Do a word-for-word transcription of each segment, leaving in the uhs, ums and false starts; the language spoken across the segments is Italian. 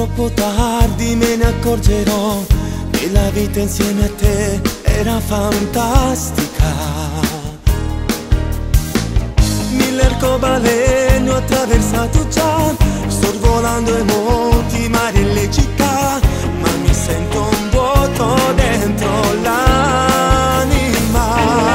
troppo tardi me ne accorgerò che la vita insieme a te era fantastica. Mille arcobaleni ho attraversato già, sorvolando i monti, mari e le città, ma mi sento un vuoto dentro l'anima.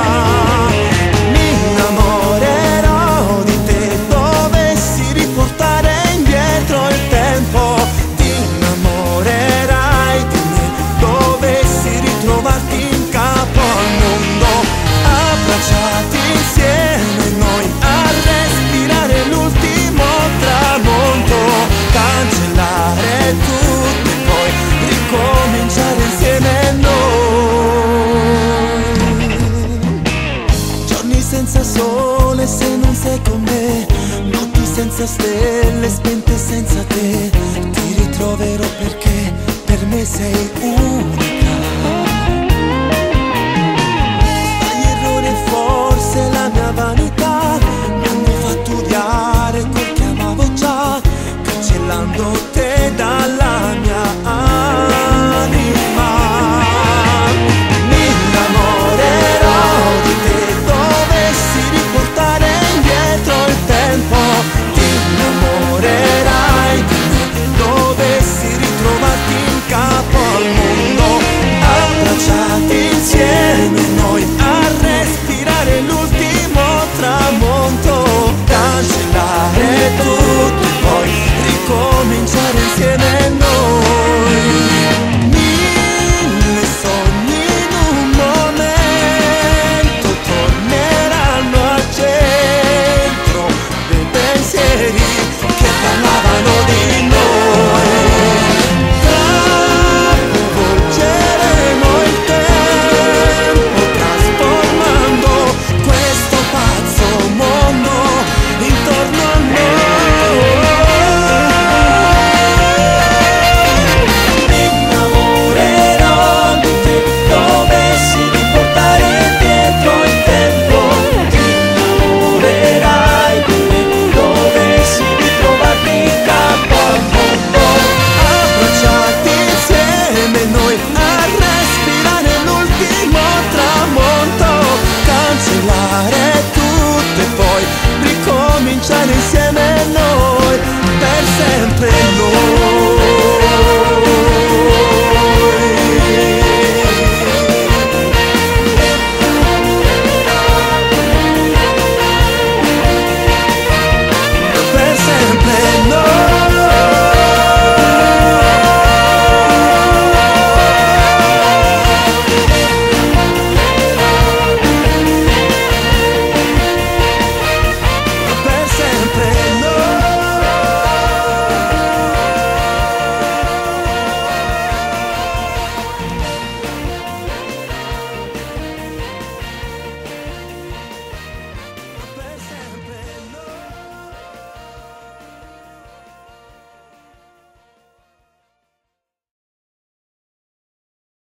Mi innamorerò di te, dovessi riportare indietro il tempo. Ti innamorerai di me, dovessi ritrovarti in capo al mondo. Abbracciati insieme noi a respirare l'ultimo tramonto, cancellare tutto e poi ricominciare insieme noi. Giorni senza sole se non sei con me, notti senza stelle spente senza te. Ti ritroverò perché per me sei unica.